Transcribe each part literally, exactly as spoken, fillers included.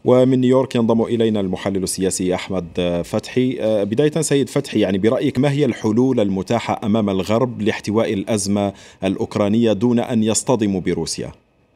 ومن نيويورك ينضم إلينا المحلل السياسي أحمد فتحي. بداية سيد فتحي، يعني برأيك ما هي الحلول المتاحة أمام الغرب لاحتواء الأزمة الأوكرانية دون أن يصطدموا بروسيا؟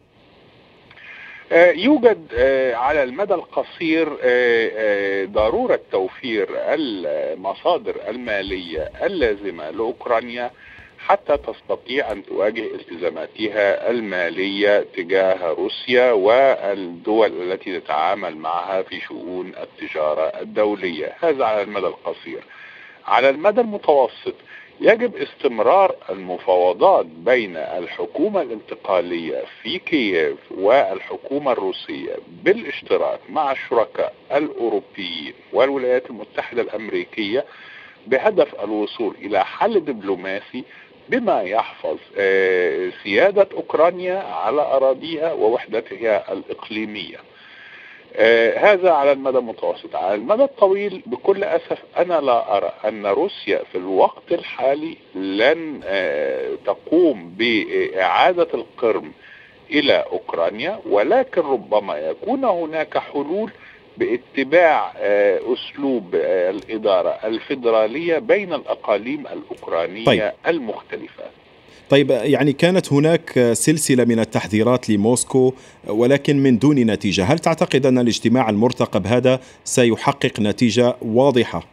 يوجد على المدى القصير ضرورة توفير المصادر المالية اللازمة لأوكرانيا حتى تستطيع أن تواجه التزاماتها المالية تجاه روسيا والدول التي تتعامل معها في شؤون التجارة الدولية. هذا على المدى القصير. على المدى المتوسط يجب استمرار المفاوضات بين الحكومة الانتقالية في كييف والحكومة الروسية بالاشتراك مع الشركاء الأوروبيين والولايات المتحدة الأمريكية بهدف الوصول إلى حل دبلوماسي بما يحفظ سيادة أوكرانيا على أراضيها ووحدتها الإقليمية. آه هذا على المدى المتوسط. على المدى الطويل بكل أسف أنا لا أرى أن روسيا في الوقت الحالي لن آه تقوم بإعادة القرم إلى أوكرانيا، ولكن ربما يكون هناك حلول باتباع آه أسلوب آه الإدارة الفيدرالية بين الأقاليم الأوكرانية طيب. المختلفة. طيب، يعني كانت هناك سلسلة من التحذيرات لموسكو ولكن من دون نتيجة. هل تعتقد أن الاجتماع المرتقب هذا سيحقق نتيجة واضحة؟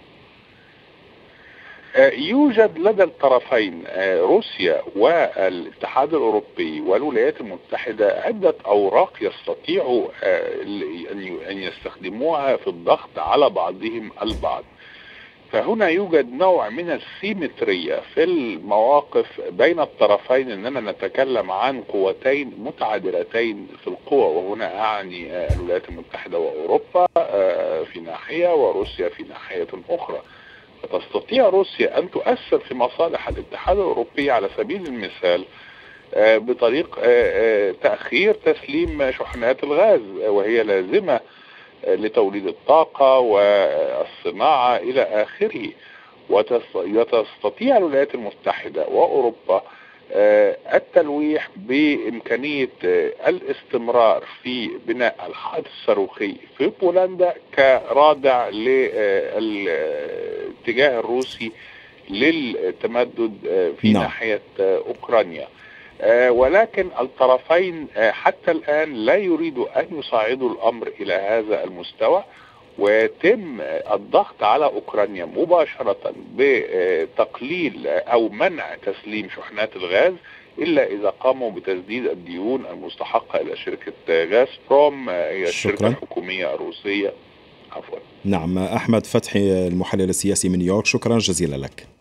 يوجد لدى الطرفين روسيا والاتحاد الأوروبي والولايات المتحدة عدة أوراق يستطيعوا أن يستخدموها في الضغط على بعضهم البعض. فهنا يوجد نوع من السيمترية في المواقف بين الطرفين، أننا نتكلم عن قوتين متعادلتين في القوى، وهنا أعني الولايات المتحدة وأوروبا في ناحية وروسيا في ناحية أخرى. فتستطيع روسيا أن تؤثر في مصالح الاتحاد الأوروبي على سبيل المثال بطريق تأخير تسليم شحنات الغاز، وهي لازمة لتوليد الطاقة والصناعة إلى آخره. وتستطيع الولايات المتحدة وأوروبا التلويح بإمكانية الاستمرار في بناء الحائط الصاروخي في بولندا كرادع للاتجاه الروسي للتمدد في نعم. ناحية أوكرانيا. آه ولكن الطرفين آه حتى الآن لا يريدوا أن يصعدوا الأمر إلى هذا المستوى، ويتم آه الضغط على أوكرانيا مباشرة بتقليل آه أو منع تسليم شحنات الغاز إلا إذا قاموا بتسديد الديون المستحقة إلى شركة غازبروم، هي آه الشركة الحكومية الروسية. عفوا. نعم، أحمد فتحي المحلل السياسي من نيويورك، شكرا جزيلا لك.